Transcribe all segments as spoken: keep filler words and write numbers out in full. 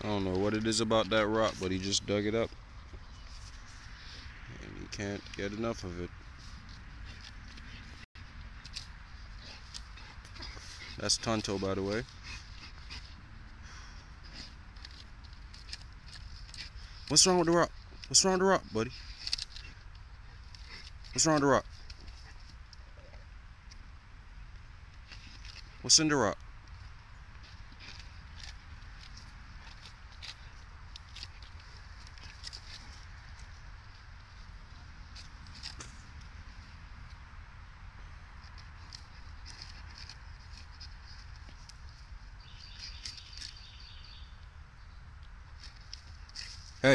I don't know what it is about that rock, but he just dug it up. And he can't get enough of it. That's Tonto, by the way. What's wrong with the rock? What's wrong with the rock, buddy? What's wrong with the rock? What's in the rock? Hey.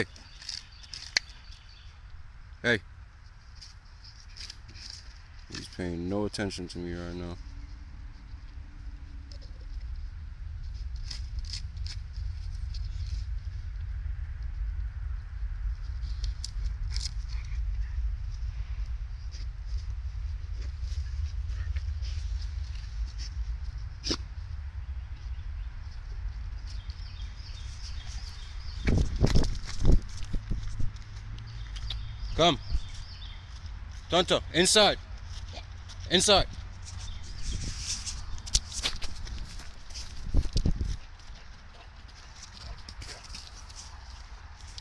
Hey. He's paying no attention to me right now. Come. Tonto, inside. Inside.